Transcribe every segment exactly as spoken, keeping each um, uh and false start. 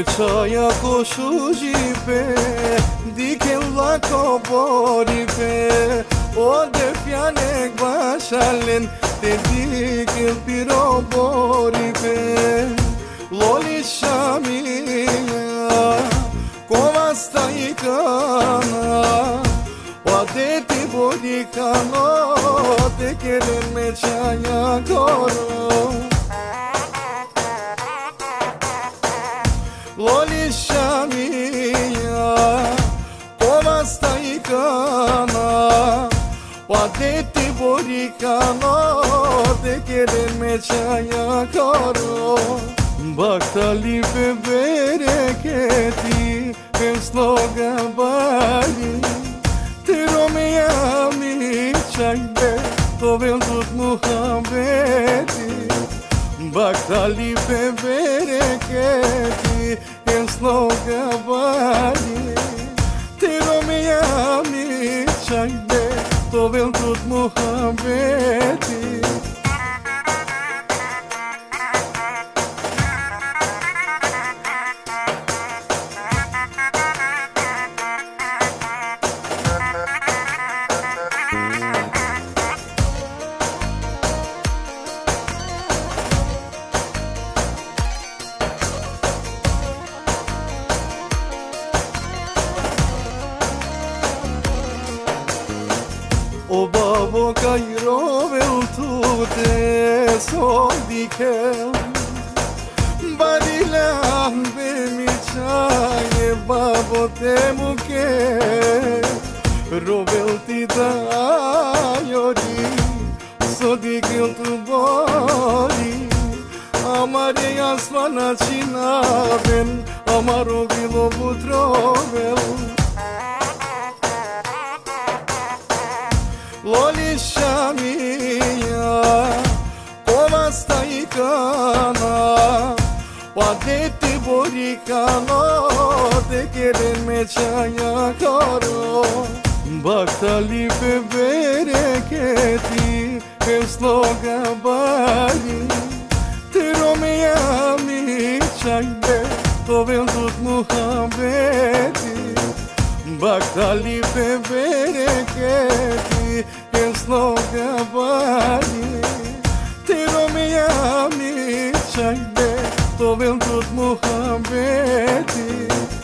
Çaya koşu jipe diken la koboripe o defyane başalen te diken piro boripe loli shamia kovasta ikana o deti borikano te keren me çaya koro Loli shamia kovasta ikana Wadeti borikano te keren me çaya karo Baktali pe bereketi em sloga bali Te romea mi çaybe to vendut muhabbeti Baktali pe bereketi em sloga bali Te romea mi çaybe to vendut muhabbeti O babo cairo vel tutte soldiken Badilan be mi chaye babo temuke Rovel ti da yori sodikel tu bori Amare asmana chinaven amaro bilo butrovel Loli shamia kovasta ikana Wadeti borikano te keren me çaya karo Baktali pe bereketi em sloga bali Te romea mi çaybe to vendut muhabbeti Baktali pe bereketi em sloga bali Te romea mi çaybe to vendut muhabbeti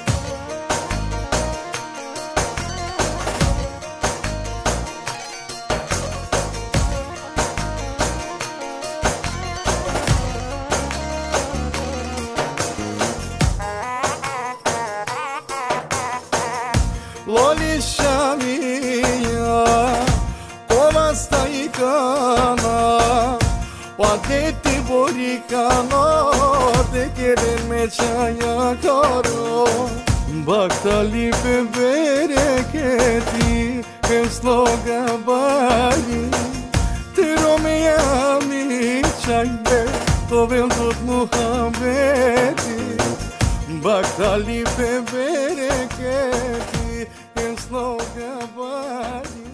Loli shamia kovasta ikana Wadeti borikano te keren me çaya karo Baktali pe bereketi em sloga bali Te romea mi çaybe to vendut muhabbeti Baktali pe bereketi em sloga bali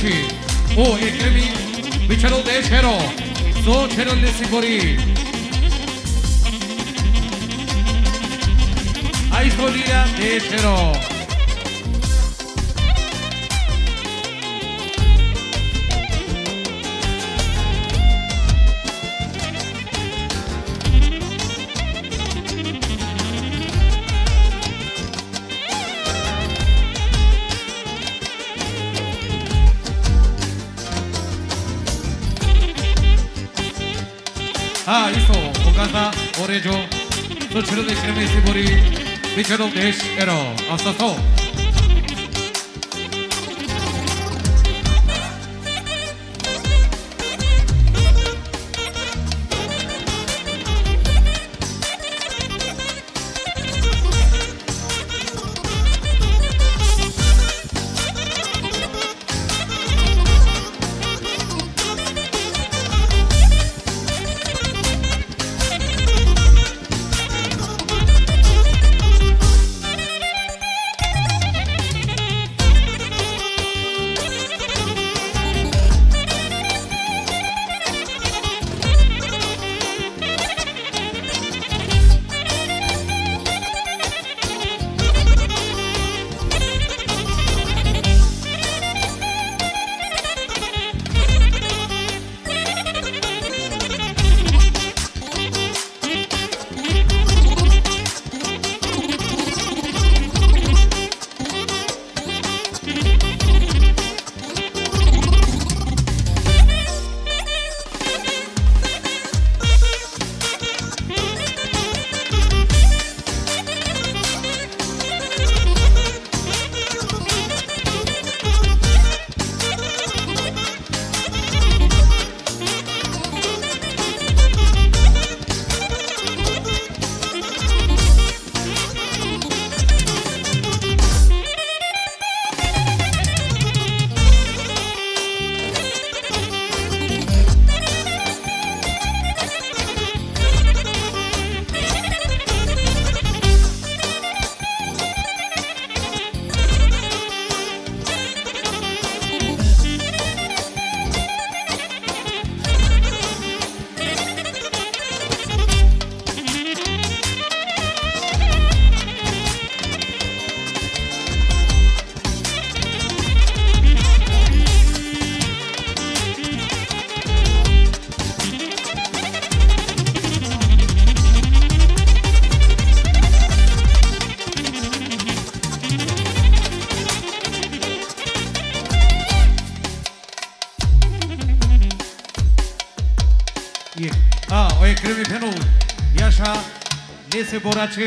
Boraci, o ekremi bichalo deshero, so chero lesibori. Aisolira deshero. Ah, isto, Oganda, Orejo, Sochero de Cremesibori, Bichero Desh, Ero, Asaso. Ah, oye, cremi penu, Yasha, nesse borache.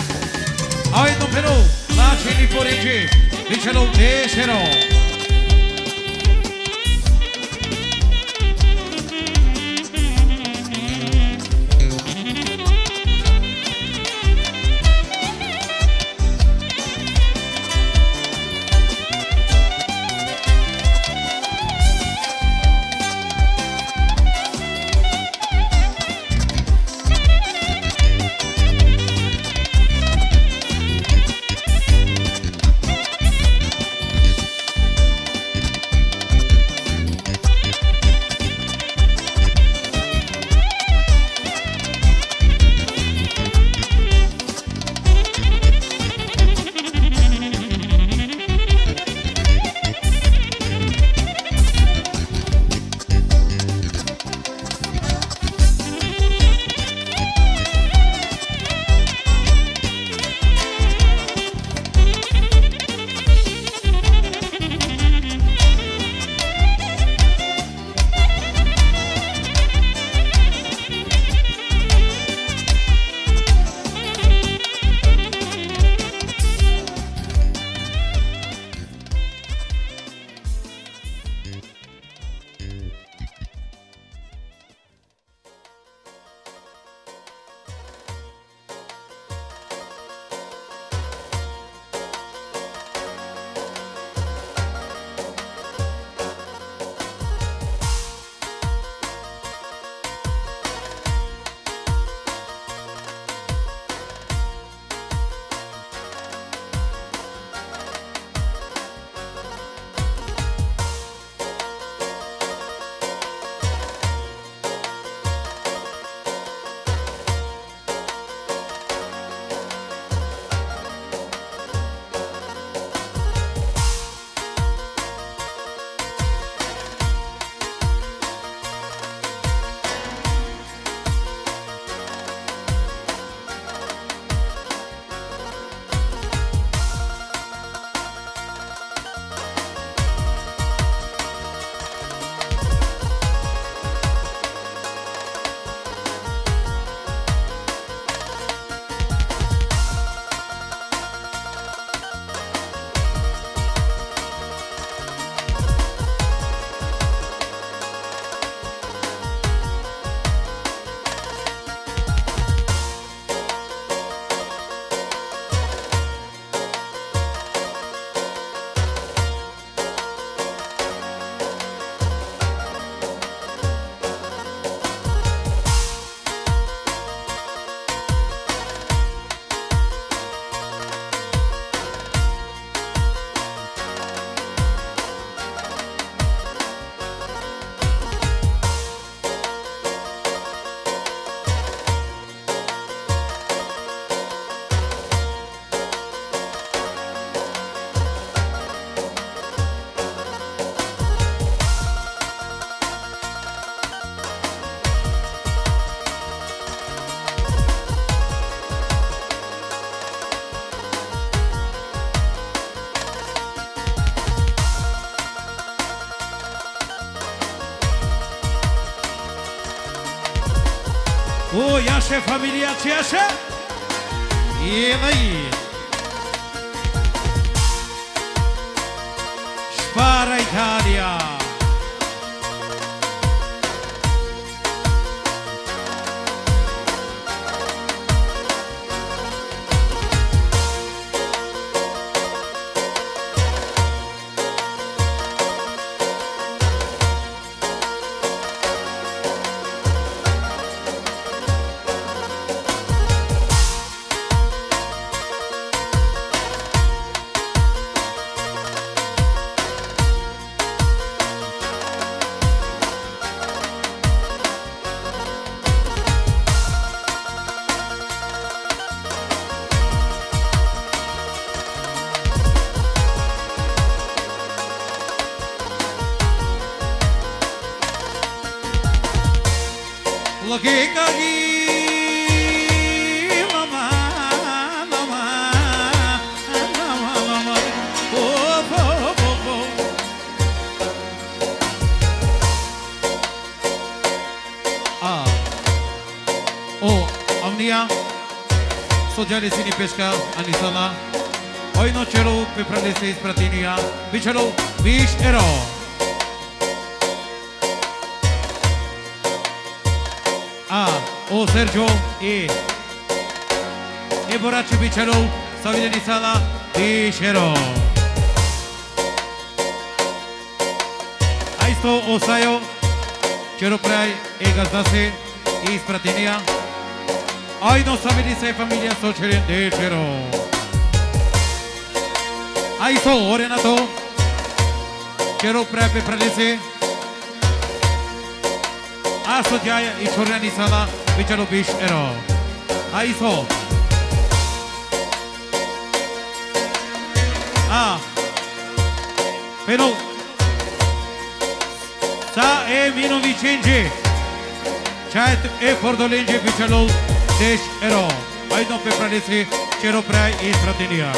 Ai no penu, la chini porege, bichelo deshero. O, jaše familija Čijaše? Jelaj. Špara Italija. Lagi kagi lama lama lama lama oh oh oh oh ah oh Omnia soggiare sini pesca anisala oi no celo pe prendese ispratinia bicelo bish ero Ah, o Sergio e e Boracci Bicero, Savide di Sala, Bicero. Aisto Osayo, Cero Prai e Gazdase, Ispratinia. Ai no Savide sei famiglia Socialen de Cero. Aisto Orenato, Cero Prai pe Pralese. Asociaia i Ciorani Sala, Vicelo Bish Ero. Aiso. Ah. Pero. Sa e Mino Vicenci. Chat e Fordolenci Vicelo Desh Ero. Ai non pe pralesi Cero Prai i Fratinia.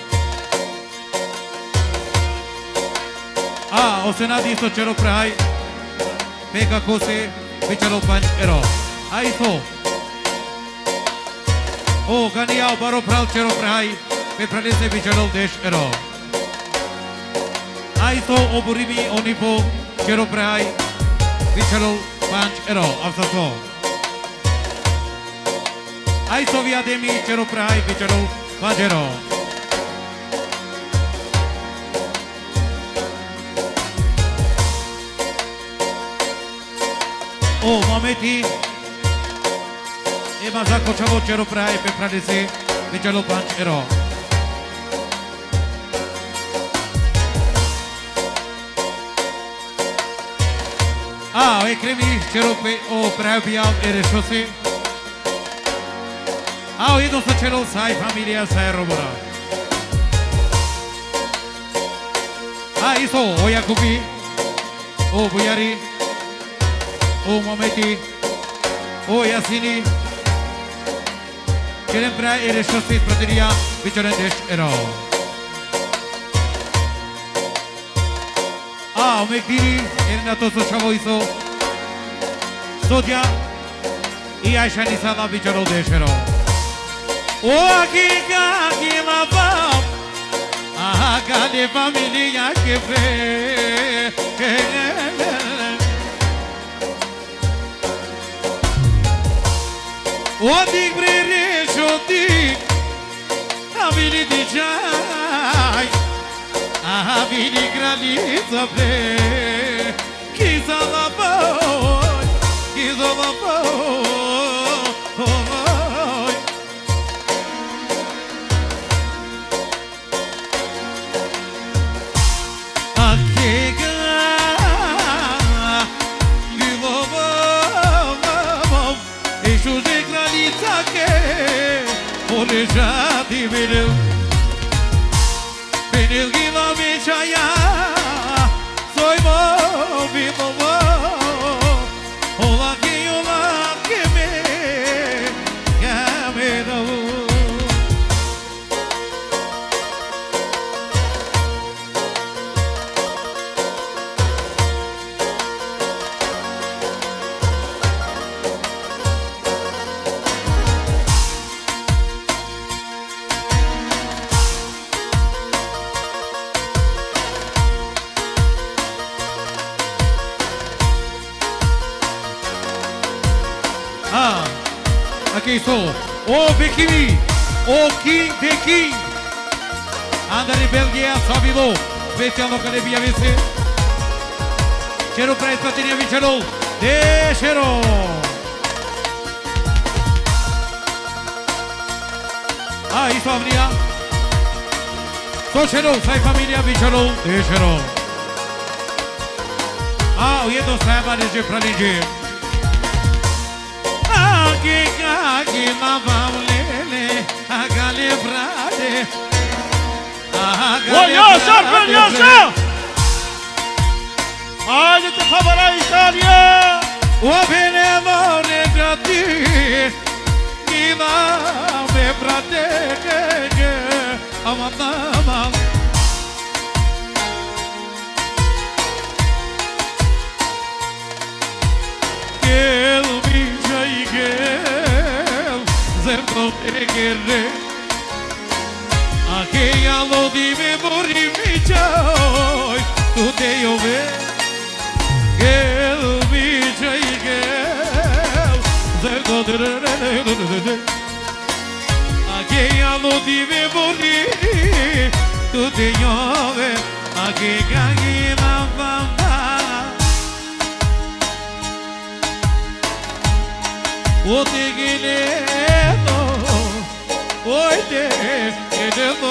Ah, o Senati sto Cero Prai. Pega cose. Vicelo Pan Ero. Aiso. O Gania Baro Pral Cero Prai. Pe pralese Vicelo Desh Ero. Aiso Oburimi Onipo Cero Prai. Vicelo Pan Ero. Avsaso. Aiso Viademi Cero Prai. Vicelo Pan Ero. O Mameti e Mazako Chavo Cero Prai pe pralese Vicelo Pan Ero. Ah, e cremi Cero pe o Prai Bial e Reșose. Ah, o ido să Cero sai familia sai Robora. Ah, iso o Iacubi o Buiari o Mameti o Iasini Cerem Prai e Reșose Prateria Vicerendeș Ero. Ah, o Mectiri Ernato Sochavo iso Sodia e Aisha Nisala Vicerendeș Ero. O aqui aqui la bam ah de familia que fe o dig brere shodik avili di jai ah avili granița pe kiza la boy kiza la boy já te verão Penil gila bichaya Soy mo vivo mo Ola que ola que me Gamero Ah, aqui estou. O Bekimi, o King Beki. Andare Belgia, Savilo, specijalno kada bi javise. Čero predstavljenje Vičerol, Dešero. A, isto Avnija. Sočerol, saj familija Vičerol, Dešero. A, u jednom sajama neđe praniđe. Agi, agi, navam lele, agale brade. O, Yaşar, ben Yaşar! Haydi tıkabara İtalya! O veneno ređati, Gila me brade, aman aman. Gel bir çay gel, zerdo tegere. Ake yalo di me bori mi çay, tu te yove. Gel bir çay gel, zerdo tegere. Ake yalo di me bori, tu te yove. Ake gangi na bamba. O te gileno, o te gileno.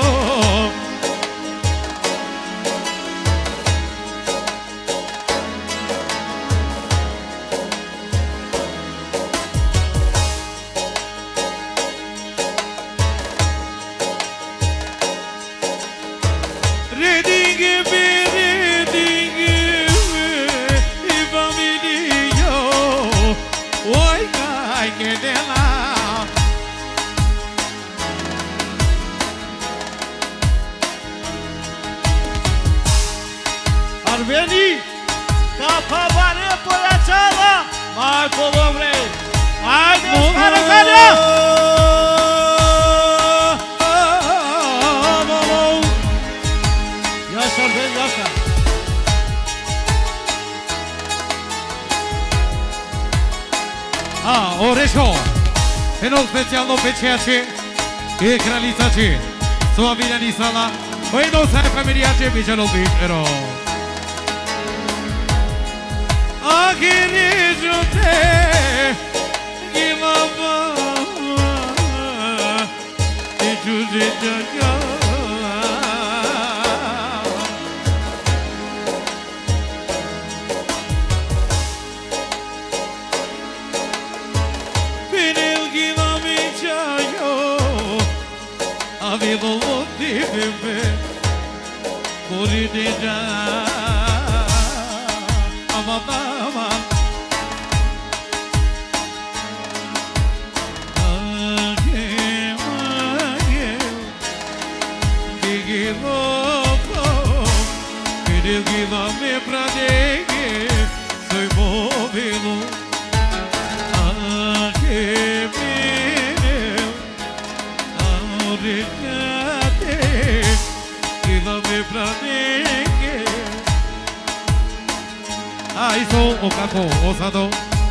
Reading it, reading it, familio. Oi, ai que dela. Arveni! Kapabare pojačala! Marko Dobre! Ajde, stara Kalja! Yaşar ben Yaşar! A, Orešo, jednou speciálnou pečiače je kralicače, sva viljani sala, o jednou saj familijače Vičerol Vičero. A kirižu te, gilava, i čuži čaka. Avilo di bebe, cori de già, amadama. Agem, agem, digilo, pediu gila me pra dege, soy movilo. Agem, Regate, gila me pra dege. Ah, isso, o kako, osado.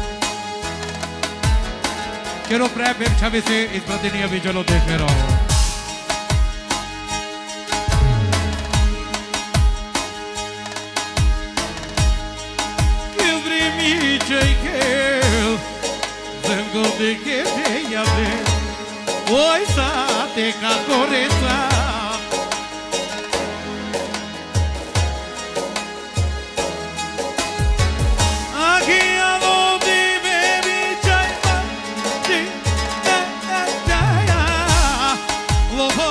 Quiero prepare chavese ispratenia Vičerol Dešero. Gel vremi çay gel, zemgo de que te yabe. Oi sa te kakoresa. Aqui alo di baby chai ma di da da da ya. Lo ho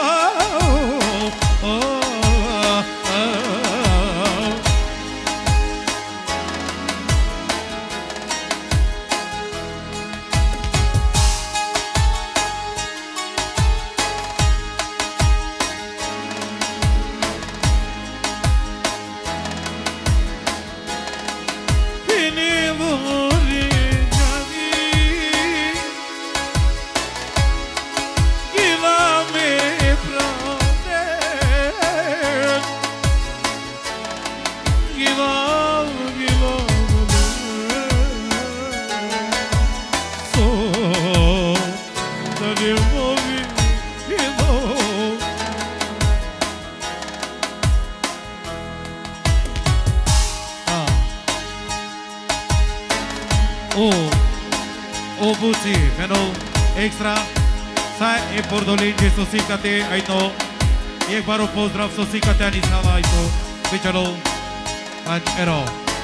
ho ho. O Obuci, penul extra. Sa e Pordolinji Sosikate, Aito. Ek baro pozdrav Sosikate Anisala, Aito. Bichalo, Ach Ero.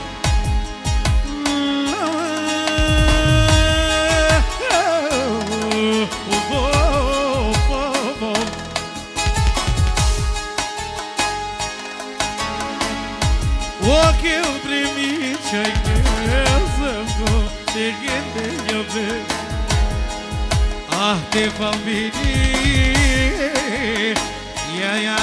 O que eu primi, chai que eu te gente eu ver. Ah, te família, ya ya.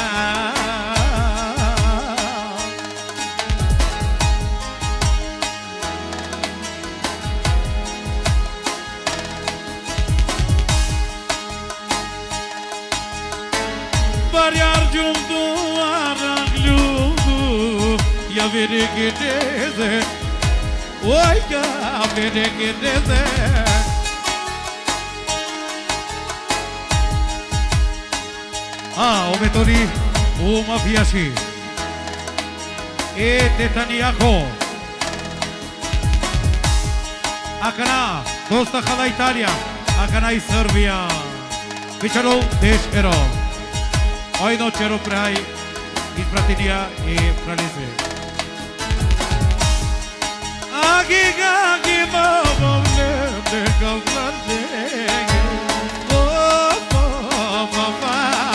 Variar junto arranglando, ya veré que desce. Oi, ya veré que desce. Ah, o Betoni, o Mafiashi. E Tetaniaco. Acana, Costa Jala Italia. Acana e Serbia. Bicharo, Deshero. Oi, no Chero Prai. Ispratinia e Fralise. Agi, agi, mamo, de calzante. Oh, oh, oh,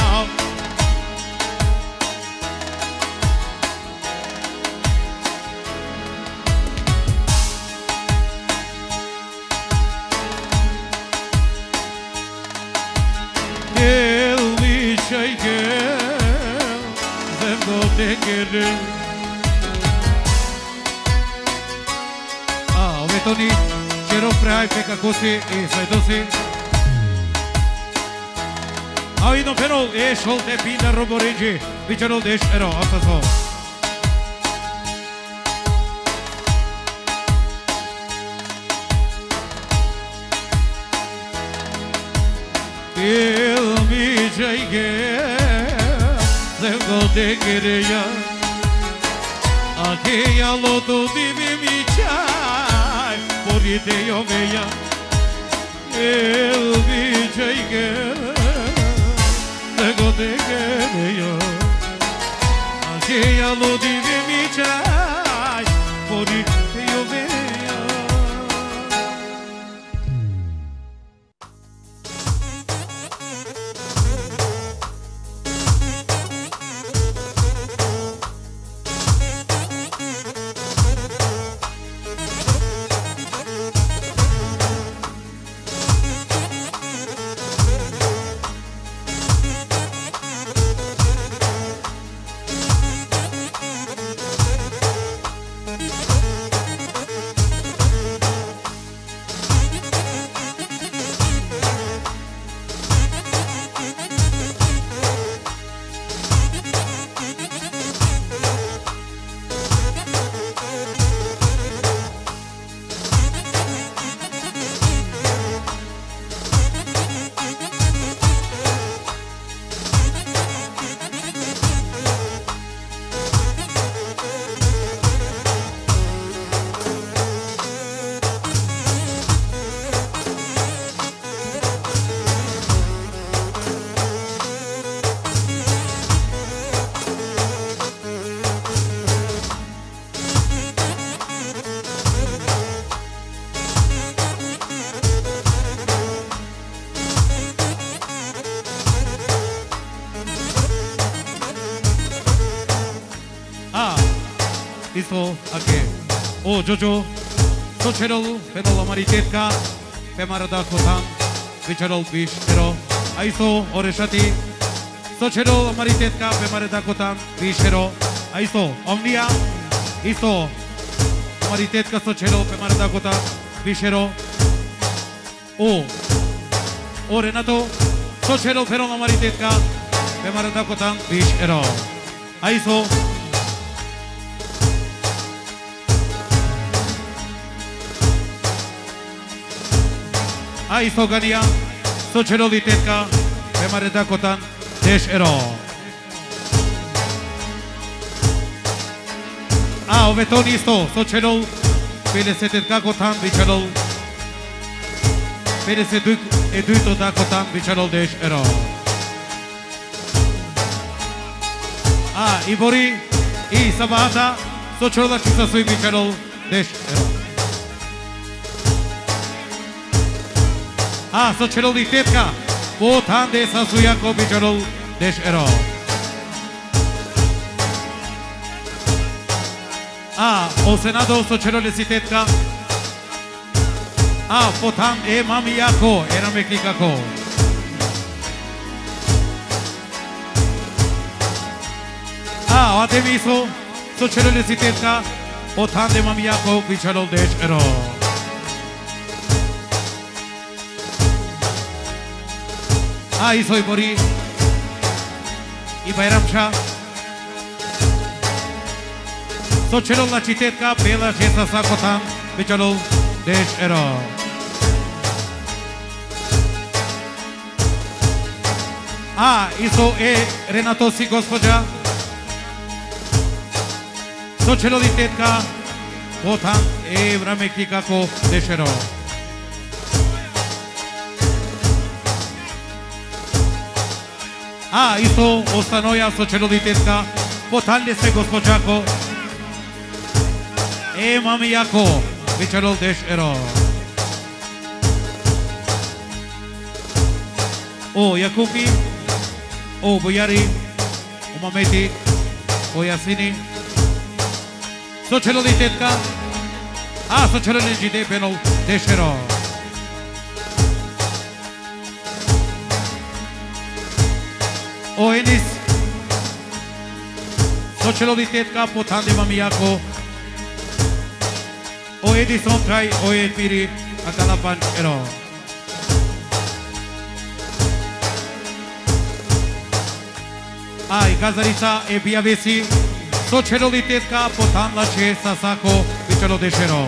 Ah, o Betoni, Chero Prai, Peca Cosi e Saidosi. Ah, no pero e Sholte Pina Roborinji, Bicharo Desh Ero, Asaso. Il mi jaige, Zemgo de Gereya. Ake ya loto divi mi chai, porite yo veya. El mi jaige, Zemgo de Gereya. Ake ya loto divi mi chai, porite yo veya. Isto ake o Jojo Socherol Pedala Maritetka Pemarada Kotan Vicharol Bish Pero Aiso Oreshati Socherol Maritetka Pemarada Kotan Bishero Aiso Omnia Isto Maritetka Socherol Pemarada Kotan Bishero O O Renato Socherol Perola Maritetka Pemarada Kotan Bishero Aiso Aiso Gania, Socherol Itetka, Pemareda Kotan, Desh Ero. Ah, o Betoni isto, Socherol, Pelesetetka Kotan, Vicharol, pedeset e dytë da kotan biçarol desh ero. A i bori i sabata soçrolla çisa suy biçarol desh ero. A soçrol i tetka po tande sa suya ko biçarol desh ero. A o senado soçrol si tetka a potan e mami jako era me klikako. A ate miso soçrol si tetka potan de mami jako biçarol desh ero. A iso i bori i Bayramşa soçrol la citetka pela çesa sa kotan biçarol desh ero. A iso e Renato si gospođa soçrol i tetka potan e vrame klikako desh ero. A isto ostanoja soçrol i tetka potan de se gospođako e mami jako biçarol desh ero. O Jakubi, o Bojari, o Mameti, o Jasini, soçrol i tetka, a soçrol i jide benol desh ero. O Enis, soçrol i tetka potan de mami jako. O Edison kraj, o Elpiri, a Kalapan ero. A i Gazarica e Bijavesi, soçrol i tetka potan la ce sasako biçarol desh ero.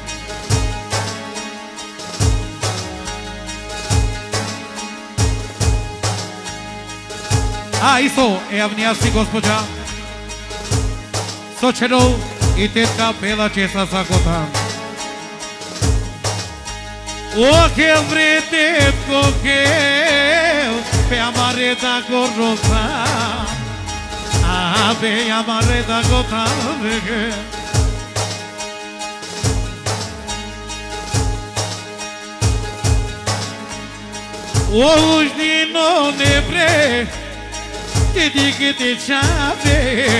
A isto e Avnijasi gospođa, soçrol i tetka pela ce sasako tam. O che vrete coquel pe amareta gorrosa a pe amareta gota o ușni no nebre te dice te chave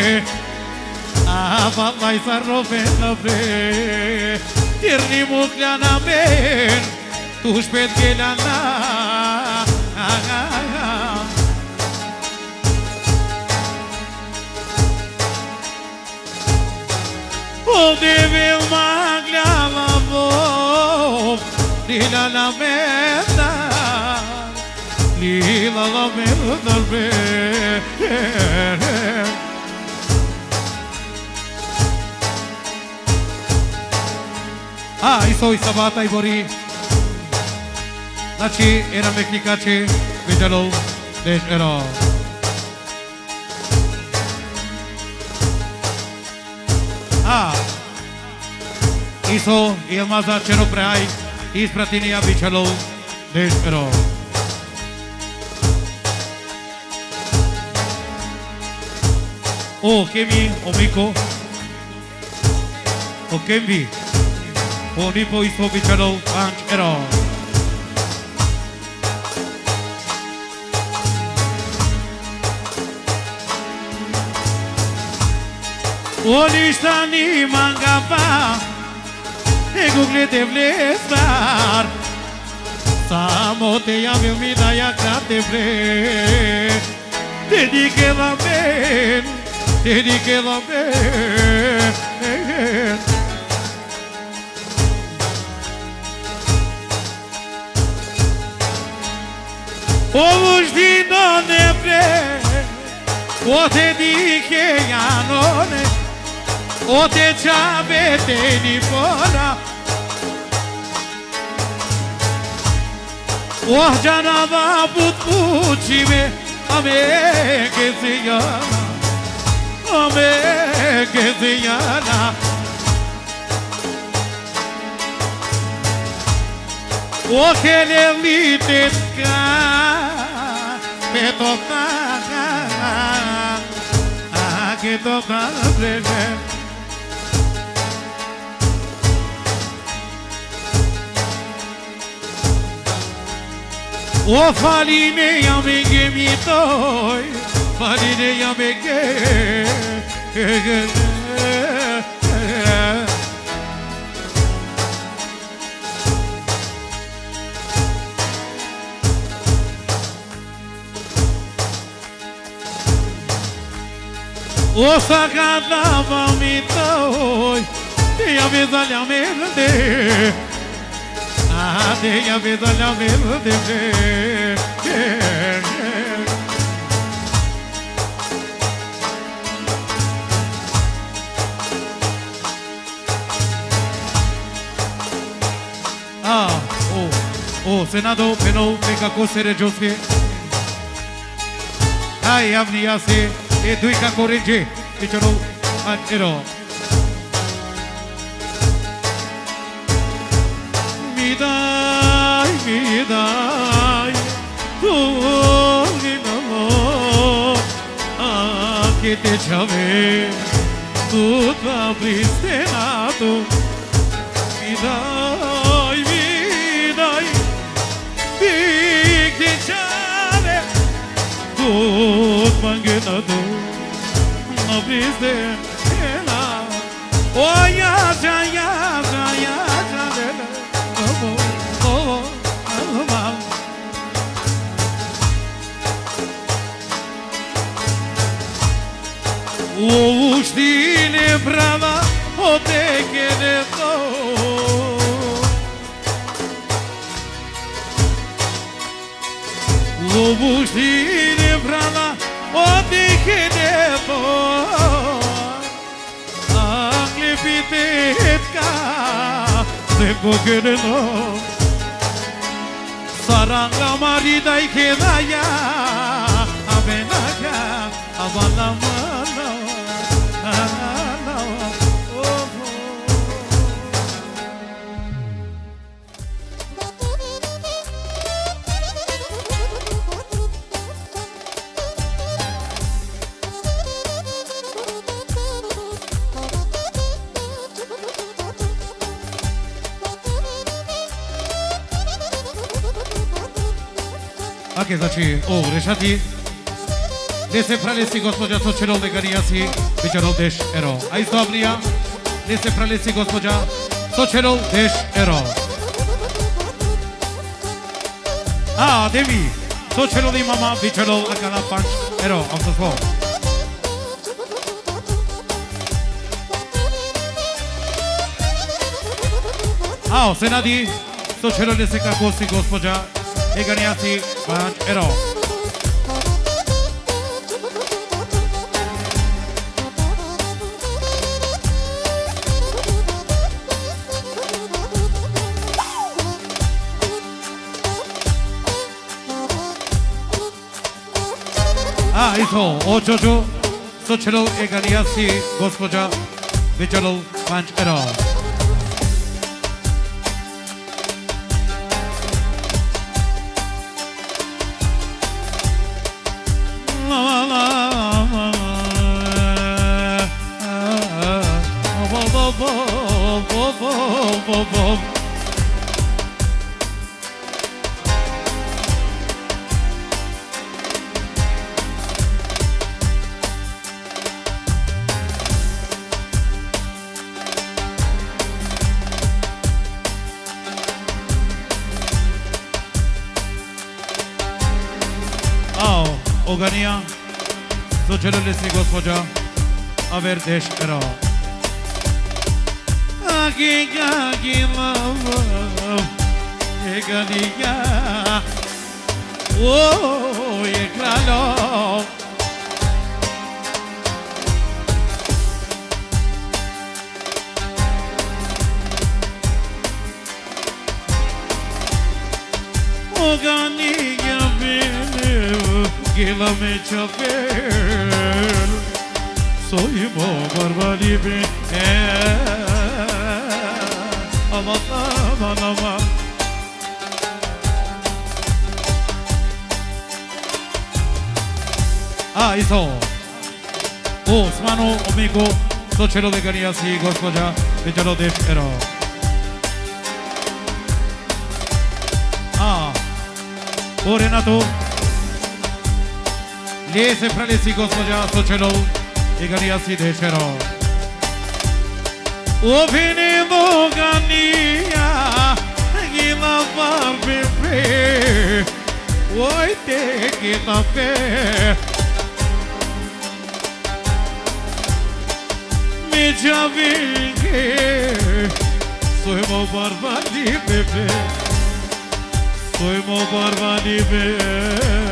a va mai sa rovena bre tirni mucliana men tu spet gelana o devil magliala vo lila la meta lila la meta be a iso i sabata i bori znači era me klikače biçarol desh ero. A iso Ilmaza čero preaj ispratinija biçarol desh ero. O Kemi, o Miko, o Kembi, o Nipo iso biçarol panch ero. O ništa ni mangapa e Google te vlestar samo te javim mi da ja krate vre te dike la men te dike la men o uști no ne pre o te dike ja no ne o te čave te ni pora o canava put pučime ame ke se yana ame ke se yana O che le litica Pe tocca Che tocca prende O faline yamenge mitoi Faline yamenge O sagada mitoi Yameza yamende Ah, tenha vida na mesma de ver. Ah, oh, oh, Senado, Penal, Peka Kosere Joske. Ai, Amniase, e Duika Corrige, e Choro, Antero. Mi dai, mi dai, tu mi amor, ah, che te c'ave, tu t'avriste nato. Mi dai, mi dai, che te c'ave, tu t'avriste avriste nato. Oh, ya, ya, ya, ya, ya. O stile brava o te che to O stile brava o te che to Angle pitetka se pokeno Saranga marida ikedaya abenaka abalama Ake znači, o, rešati Ne se pralesi gospođa Sočerol Deganijasi Bičarol deš ero A isto Abnija Ne se pralesi gospođa Sočerol deš ero A, Demi Sočerol i mama Bičarol Akana panč ero Am să spun A, Senadi Sočerol ne se kakosi gospođa Deganijasi panč ero A, isto, očoču, Sočerol Eganijasi, gospođa Bičarol panč ero Ogania, Sočerol si gospođa Averdeš ero Agi, agi, lava Eganija O, je kraljo Oganija Gila me chapel Soy mo barbari be Amata manama А, isso. O, s mano, amigo, to čelo de Ganiasi, gospođa, večero de Ero. A, o Renato, lije se pralisi, gospođa, to čelo de Ganiasi de Ero. O vinimo Gania, gila barbe, oj te gila fe. Mi giavinche, soy mo barbani bebe, soy mo barbani bebe.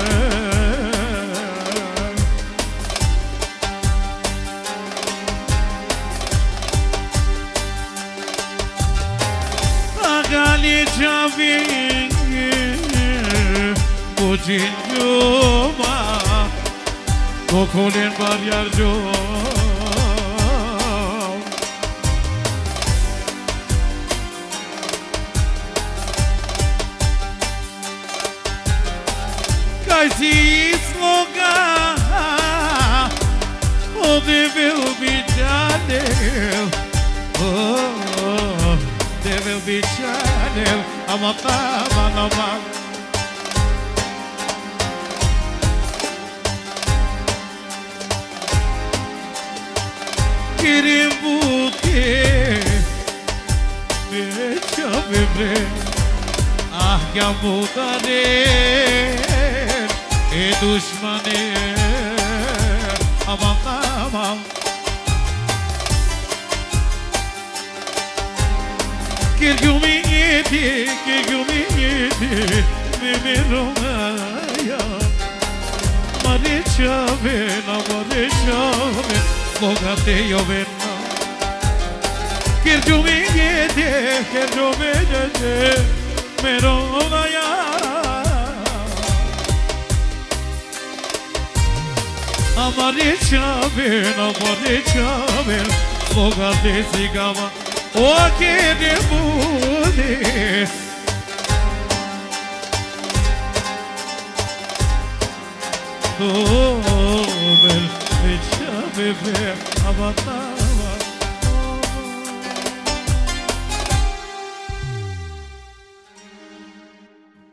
Agali giavinche, buginjuma, kokolin baryarjo. Si sloga, oh, they will be Chanel. Oh, they will be Chanel. I'm a man, I'm a Kirimbuke, becha bebre, ah, kya mutare. E düşmanı aman aman Che gumiti, che gumiti mi mironaya Maricia vena, maricia vena Slogate io venna Che gumiti, che gumiti mironaya Amare chavel, amare chavel, sloga de sigama, o che de bude. Oh, bel, chavel, amata.